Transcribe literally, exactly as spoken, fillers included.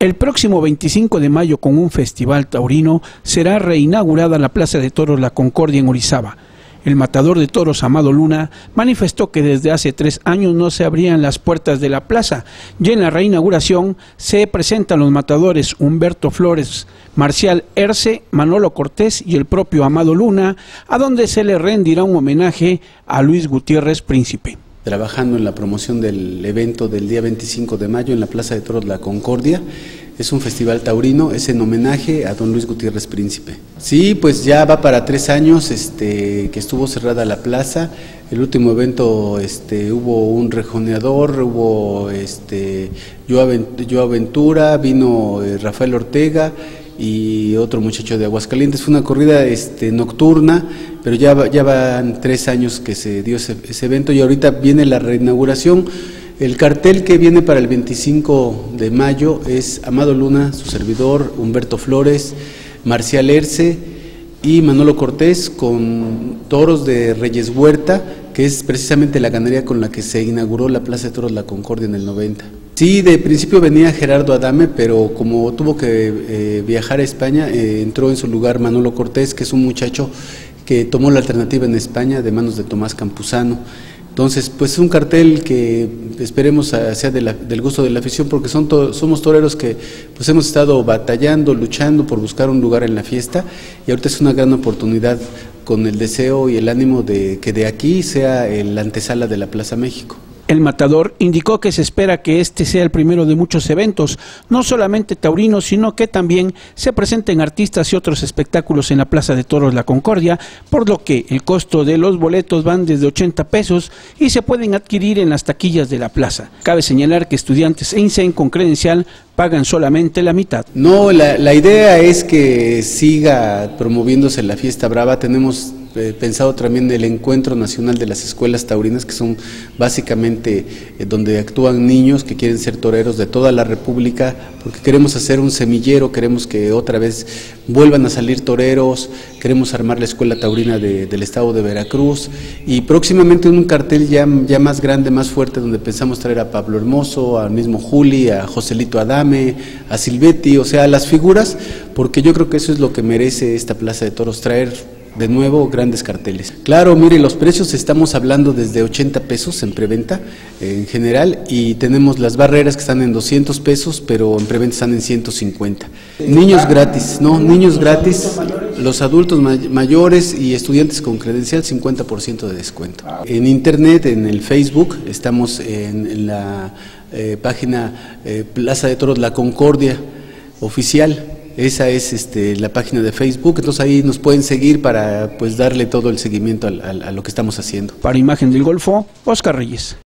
El próximo veinticinco de mayo, con un festival taurino, será reinaugurada la Plaza de Toros La Concordia en Orizaba. El matador de toros Amado Luna manifestó que desde hace tres años no se abrían las puertas de la plaza y en la reinauguración se presentan los matadores Humberto Flores, Marcial Erce, Manolo Cortés y el propio Amado Luna, a donde se le rendirá un homenaje a Luis Gutiérrez Príncipe. Trabajando en la promoción del evento del día veinticinco de mayo en la Plaza de Toros La Concordia. Es un festival taurino, es en homenaje a don Luis Gutiérrez Príncipe. Sí, pues ya va para tres años este, que estuvo cerrada la plaza. El último evento este, hubo un rejoneador, hubo este, Yo Aventura, vino eh, Rafael Ortega y otro muchacho de Aguascalientes. Fue una corrida este, nocturna, pero ya, ya van tres años que se dio ese, ese evento y ahorita viene la reinauguración. El cartel que viene para el veinticinco de mayo es Amado Luna, su servidor, Humberto Flores, Marcial Erce y Manolo Cortés, con toros de Reyes Huerta, que es precisamente la ganadería con la que se inauguró la Plaza de Toros La Concordia en el noventa. Sí, de principio venía Gerardo Adame, pero como tuvo que eh, viajar a España, eh, entró en su lugar Manolo Cortés, que es un muchacho que tomó la alternativa en España de manos de Tomás Campuzano. Entonces, pues es un cartel que esperemos sea de la, del gusto de la afición, porque son to, somos toreros que pues hemos estado batallando, luchando por buscar un lugar en la fiesta, y ahorita es una gran oportunidad con el deseo y el ánimo de que de aquí sea la antesala de la Plaza México. El matador indicó que se espera que este sea el primero de muchos eventos, no solamente taurinos, sino que también se presenten artistas y otros espectáculos en la Plaza de Toros La Concordia, por lo que el costo de los boletos van desde ochenta pesos y se pueden adquirir en las taquillas de la plaza. Cabe señalar que estudiantes e INSEN con credencial pagan solamente la mitad. No, la, la idea es que siga promoviéndose la fiesta brava. Tenemos Eh, pensado también el Encuentro Nacional de las Escuelas Taurinas, que son básicamente eh, donde actúan niños que quieren ser toreros de toda la República, porque queremos hacer un semillero, queremos que otra vez vuelvan a salir toreros, queremos armar la Escuela Taurina de, del Estado de Veracruz, y próximamente un cartel ya, ya más grande, más fuerte, donde pensamos traer a Pablo Hermoso, al mismo Juli, a Joselito Adame, a Silvetti, o sea, a las figuras, porque yo creo que eso es lo que merece esta Plaza de Toros, traer de nuevo grandes carteles. Claro, mire, los precios estamos hablando desde ochenta pesos en preventa eh, en general, y tenemos las barreras que están en doscientos pesos, pero en preventa están en ciento cincuenta. Niños gratis, no, niños gratis, los adultos may mayores y estudiantes con credencial cincuenta por ciento de descuento. En internet, en el Facebook, estamos en, en la eh, página eh, Plaza de Toros La Concordia oficial. Esa es este, la página de Facebook, entonces ahí nos pueden seguir para pues darle todo el seguimiento a, a, a lo que estamos haciendo. Para Imagen del Golfo, Oscar Reyes.